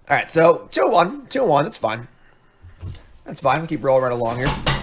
All right, so 2-1. 2-1. That's fine. That's fine. We'll keep rolling right along here.